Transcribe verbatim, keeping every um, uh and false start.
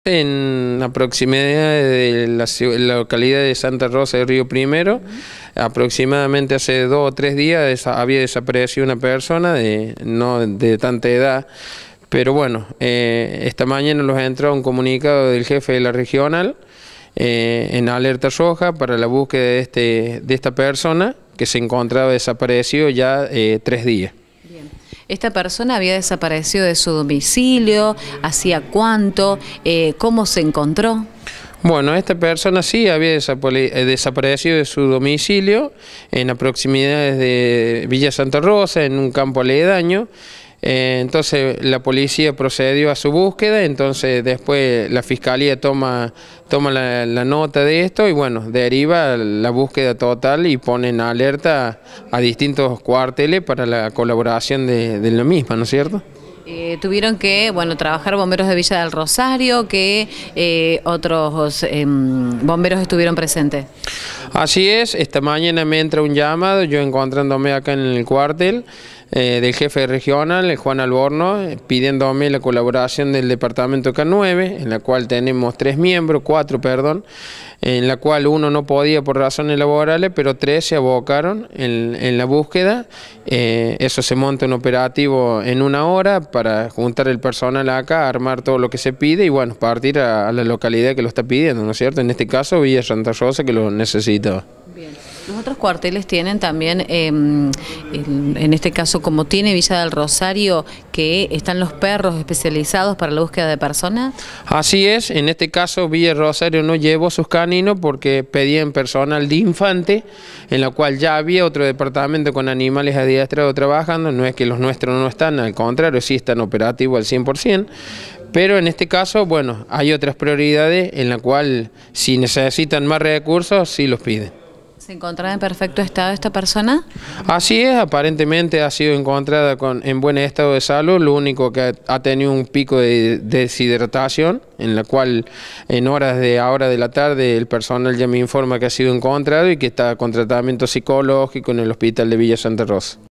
En la proximidad de la, la localidad de Santa Rosa de Río Primero, uh-huh. aproximadamente hace dos o tres días había desaparecido una persona de no de tanta edad, pero bueno, eh, esta mañana nos entró un comunicado del jefe de la regional eh, en alerta roja para la búsqueda de, este, de esta persona que se encontraba desaparecido ya eh, tres días. ¿Esta persona había desaparecido de su domicilio? ¿Hacía cuánto? Eh, ¿Cómo se encontró? Bueno, esta persona sí había desaparecido de su domicilio en las proximidades de Villa Santa Rosa, en un campo aledaño. Eh, entonces la policía procedió a su búsqueda, entonces después la fiscalía toma, toma la, la nota de esto y bueno, deriva la búsqueda total y pone en alerta a, a distintos cuarteles para la colaboración de, de la misma, ¿no es cierto? Eh, tuvieron que, bueno, trabajar bomberos de Villa del Rosario, que eh, otros eh, bomberos estuvieron presentes. Así es, esta mañana me entra un llamado, yo encontrándome acá en el cuartel eh, del jefe regional, Juan Alborno, eh, pidiéndome la colaboración del departamento K nueve, en la cual tenemos tres miembros, cuatro, perdón, en la cual uno no podía por razones laborales, pero tres se abocaron en, en la búsqueda. Eh, eso se monta un operativo en una hora para juntar el personal acá, armar todo lo que se pide y bueno, partir a, a la localidad que lo está pidiendo, ¿no es cierto? En este caso Villa Santa Rosa, que lo necesitaba. Bien. Los otros cuarteles tienen también, eh, el, en este caso como tiene Villa del Rosario, que están los perros especializados para la búsqueda de personas. Así es, en este caso Villa del Rosario no llevó sus caninos porque pedían personal de infante, en la cual ya había otro departamento con animales adiestrados trabajando, no es que los nuestros no están, al contrario, sí están operativos al cien por ciento. Pero en este caso, bueno, hay otras prioridades en la cual si necesitan más recursos, sí los piden. ¿Se encontraba en perfecto estado esta persona? Así es, aparentemente ha sido encontrada con, en buen estado de salud, lo único que ha tenido un pico de deshidratación, en la cual en horas de ahora de la tarde el personal ya me informa que ha sido encontrado y que está con tratamiento psicológico en el hospital de Villa Santa Rosa.